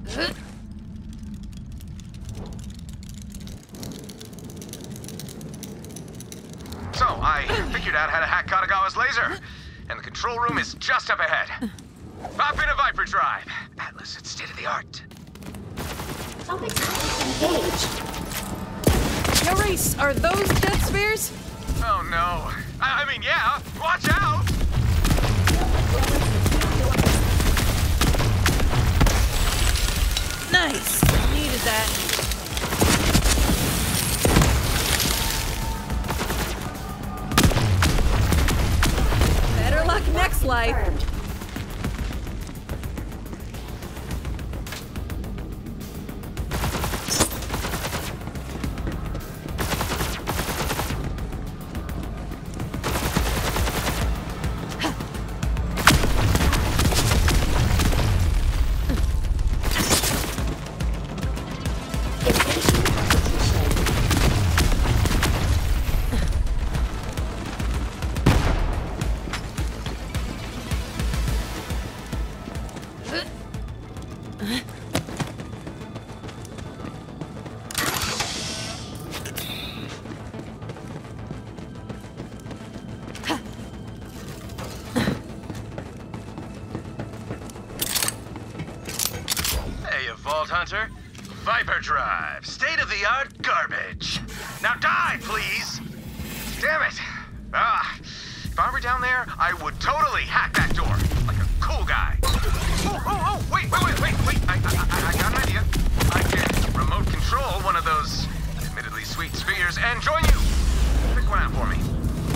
So, I figured out how to hack Katagawa's laser, and the control room is just up ahead. Hop into Viper Drive. Atlas, it's state-of-the-art. Something's engaged. Yo, Reese, are those death spheres? Oh no. I mean, yeah. Watch out! Nice. Needed that. Better luck next life. Confirmed. Vault Hunter. Viper Drive. State-of-the-art garbage. Now die, please! Damn it! If I were down there, I would totally hack that door. Like a cool guy. Oh, wait. I got an idea. I can remote control one of those admittedly sweet spheres and join you. Pick one out for me.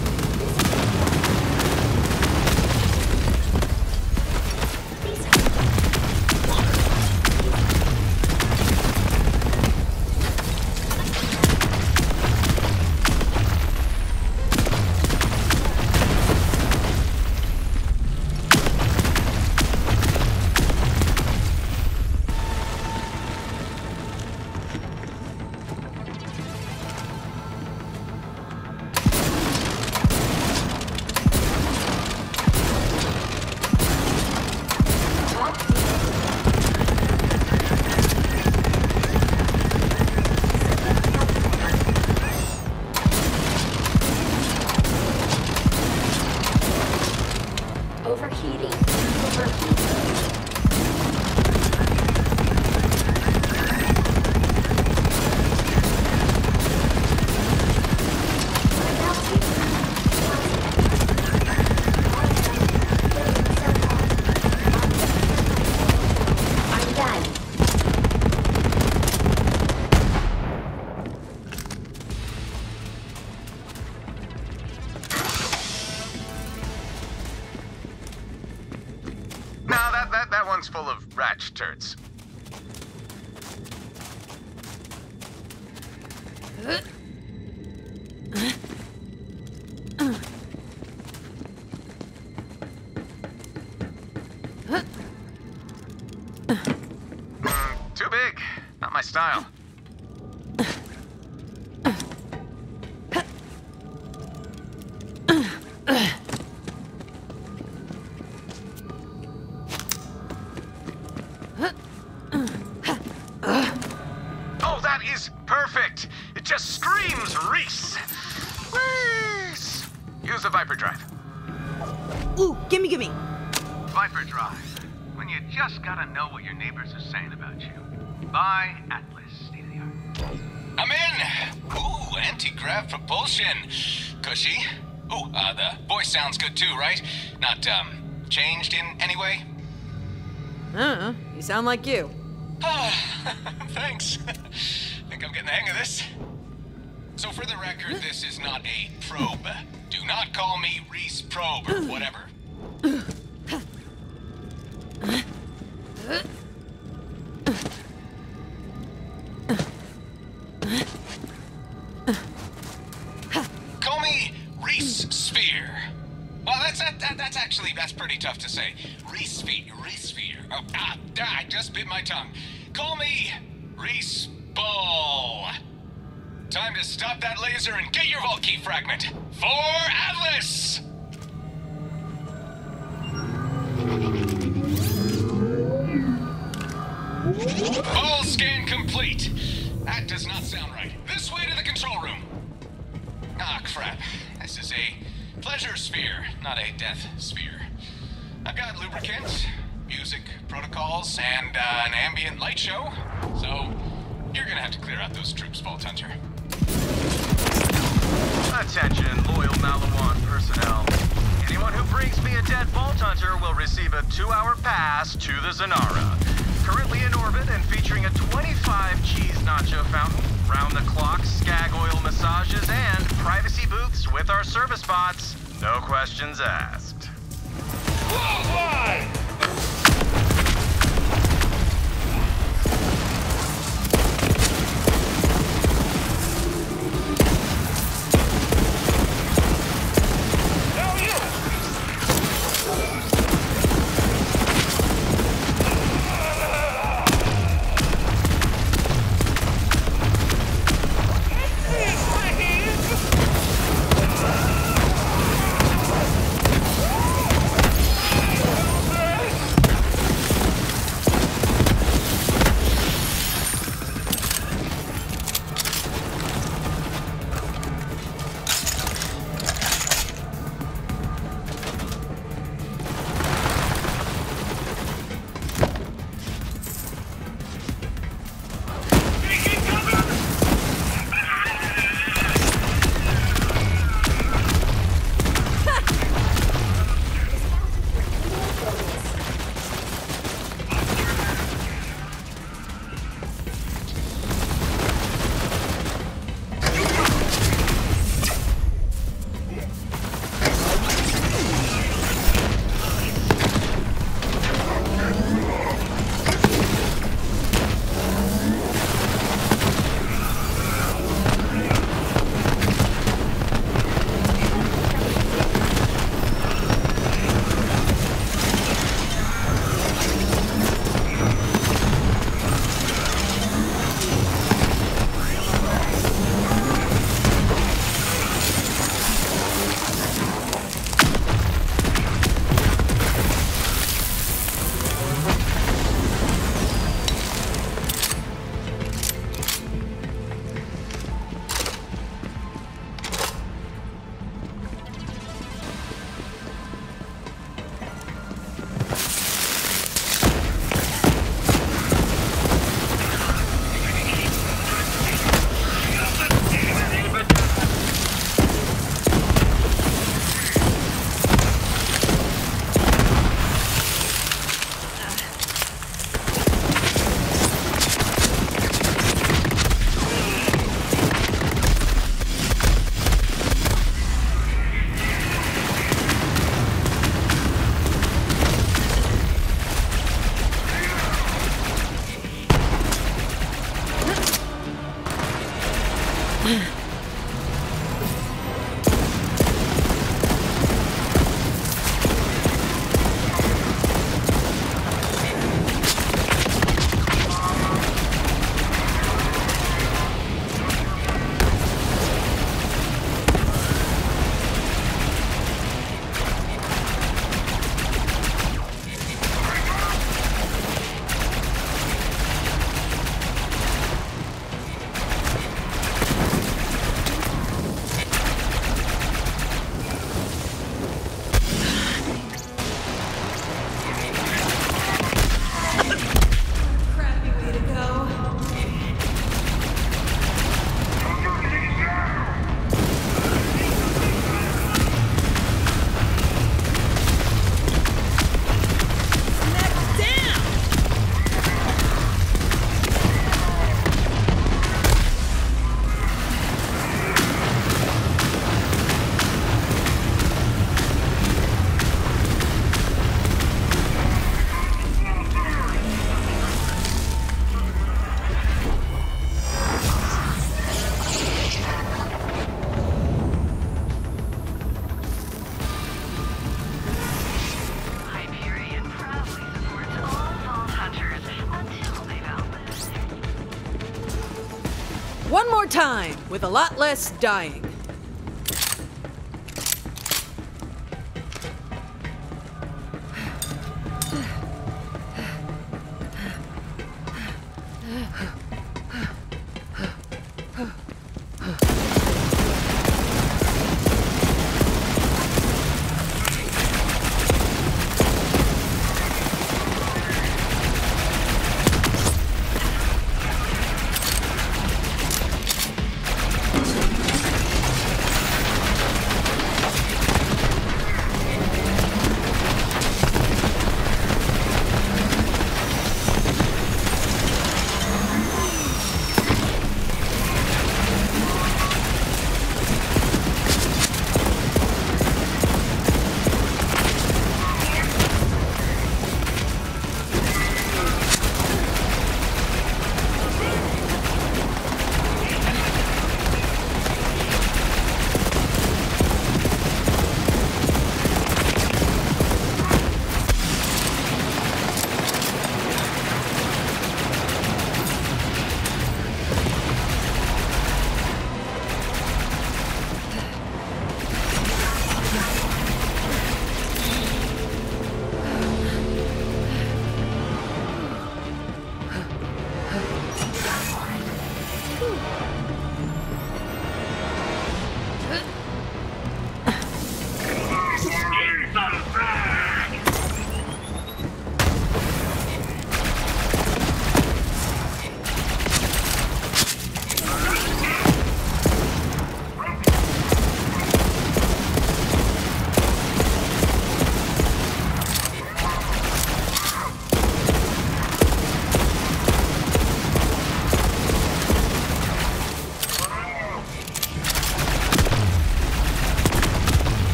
That one's full of rat turds. Too big. Not my style. Oh, that is perfect. It just screams Reese. Reese. Use the Viper Drive. Ooh, gimme. Viper Drive. When you just gotta know what your neighbors are saying about you. By Atlas, state-of-the-art. I'm in! Ooh, anti-grav propulsion. Cushy. Ooh, the voice sounds good too, right? Not, changed in any way? I don't know. You sound like you. Thanks. Think I'm getting the hang of this. So for the record, this is not a probe. Do not call me Reese Probe or whatever. Call me Reese Sphere. Well, that's pretty tough to say. Reese Sphere. Oh, I just bit my tongue. Call me Reese Ball. Time to stop that laser and get your vault key fragment. For Atlas! All scan complete. That does not sound right. This way to the control room. Ah, crap. This is a pleasure sphere, not a death sphere. I've got lubricants, music protocols, and an ambient light show. So, you're gonna have to clear out those troops, Vault Hunter. Attention, loyal Maliwan personnel. Anyone who brings me a dead Vault Hunter will receive a 2-hour pass to the Zanara. Currently in orbit and featuring a 25 cheese nacho fountain, round-the-clock skag oil massages, and privacy booths with our service bots. No questions asked. One more time, with a lot less dying.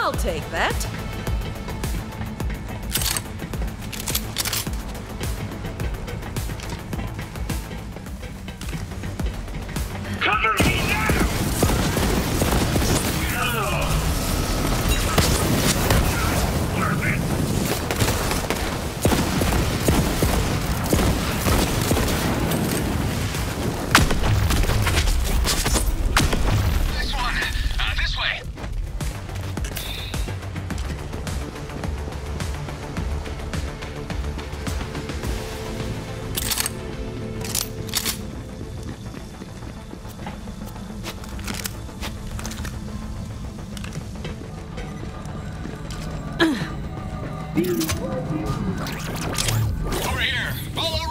I'll take that. Cover me now! Worth it! Nice one. This way. Over here. Follow